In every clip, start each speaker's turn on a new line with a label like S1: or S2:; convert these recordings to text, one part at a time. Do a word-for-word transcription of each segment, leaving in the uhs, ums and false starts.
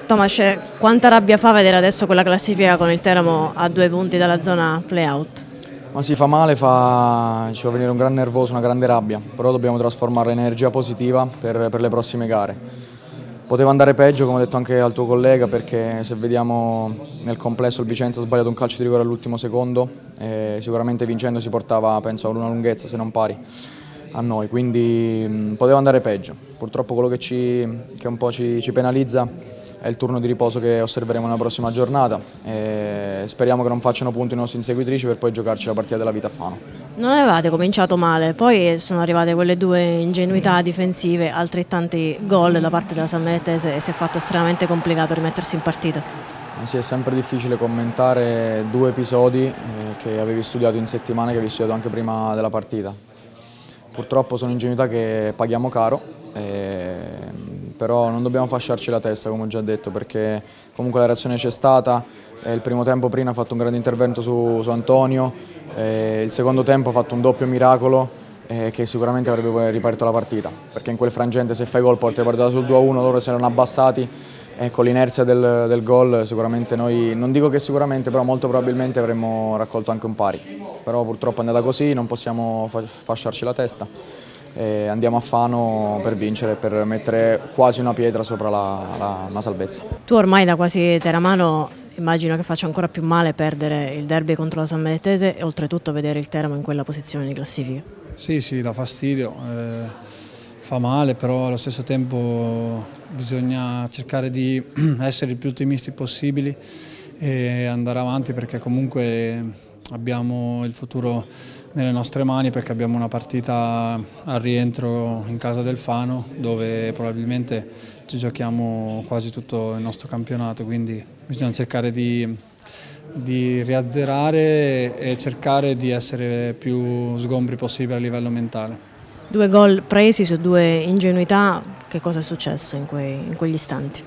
S1: Tomas, quanta rabbia fa vedere adesso quella classifica con il Teramo a due punti dalla zona play-out?
S2: Ma si fa male, fa... ci fa venire un gran nervoso, una grande rabbia, però dobbiamo trasformarla in energia positiva per, per le prossime gare. Poteva andare peggio, come ho detto anche al tuo collega, perché se vediamo nel complesso il Vicenza ha sbagliato un calcio di rigore all'ultimo secondo e sicuramente vincendo si portava, penso, a una lunghezza se non pari a noi, quindi mh, poteva andare peggio. Purtroppo quello che, ci, che un po' ci, ci penalizza è il turno di riposo che osserveremo nella prossima giornata e speriamo che non facciano punti i nostri inseguitrici per poi giocarci la partita della vita a Fano.
S1: Non avevate cominciato male, poi sono arrivate quelle due ingenuità difensive, altrettanti gol da parte della San Mametese e si è fatto estremamente complicato rimettersi in partita.
S2: Sì, è sempre difficile commentare due episodi eh, che avevi studiato in settimana e che avevi studiato anche prima della partita. Purtroppo sono ingenuità che paghiamo caro, eh, però non dobbiamo fasciarci la testa, come ho già detto, perché comunque la reazione c'è stata. Eh, il primo tempo Prina ha fatto un grande intervento su, su Antonio, eh, il secondo tempo ha fatto un doppio miracolo eh, che sicuramente avrebbe ripartito la partita, perché in quel frangente se fai gol porti la partita sul due a uno, loro si erano abbassati e con l'inerzia del, del gol sicuramente noi, non dico che sicuramente, però molto probabilmente avremmo raccolto anche un pari. Però purtroppo è andata così, non possiamo fasciarci la testa. E andiamo a Fano per vincere, per mettere quasi una pietra sopra la, la, la salvezza.
S1: Tu ormai da quasi teramano immagino che faccia ancora più male perdere il derby contro la San Mametese e oltretutto vedere il Teramo in quella posizione di classifica.
S3: Sì, sì, dà fastidio, eh, fa male, però allo stesso tempo bisogna cercare di essere il più ottimisti possibili e andare avanti, perché comunque abbiamo il futuro nelle nostre mani, perché abbiamo una partita al rientro in casa del Fano dove probabilmente ci giochiamo quasi tutto il nostro campionato, quindi bisogna cercare di, di riazzerare e cercare di essere più sgombri possibile a livello mentale.
S1: Due gol presi su due ingenuità, che cosa è successo in, quei, in quegli istanti?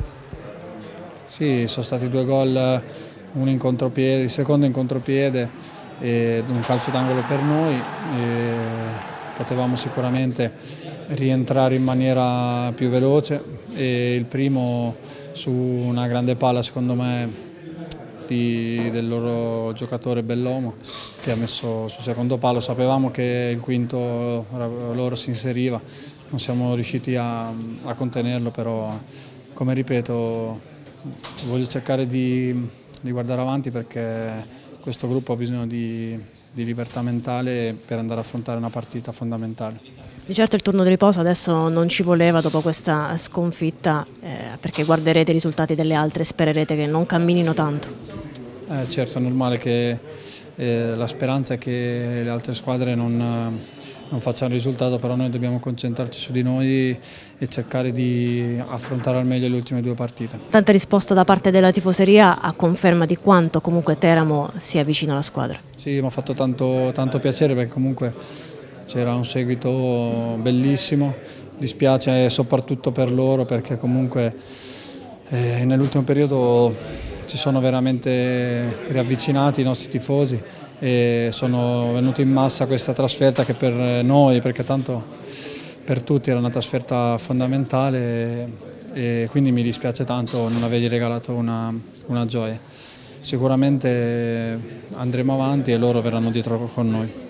S3: Sì, sono stati due gol, uno in contropiede, il secondo in contropiede e un calcio d'angolo per noi. E potevamo sicuramente rientrare in maniera più veloce e il primo su una grande palla secondo me di, del loro giocatore Bellomo che ha messo sul secondo palo. Sapevamo che il quinto loro si inseriva, non siamo riusciti a, a contenerlo, però come ripeto voglio cercare di, di guardare avanti, perché questo gruppo ha bisogno di, di libertà mentale per andare a affrontare una partita fondamentale.
S1: Di certo il turno di riposo adesso non ci voleva dopo questa sconfitta, eh, perché guarderete i risultati delle altre e spererete che non camminino tanto.
S3: Eh, certo, è normale che eh, la speranza è che le altre squadre non, non facciano risultato, però noi dobbiamo concentrarci su di noi e cercare di affrontare al meglio le ultime due partite.
S1: Tanta risposta da parte della tifoseria a conferma di quanto comunque Teramo sia vicino alla squadra.
S3: Sì, mi ha fatto tanto, tanto piacere, perché comunque c'era un seguito bellissimo, dispiace soprattutto per loro, perché comunque eh, nell'ultimo periodo ci sono veramente riavvicinati i nostri tifosi e sono venuti in massa a questa trasferta che per noi, perché tanto per tutti era una trasferta fondamentale, e quindi mi dispiace tanto non avergli regalato una, una gioia. Sicuramente andremo avanti e loro verranno dietro con noi.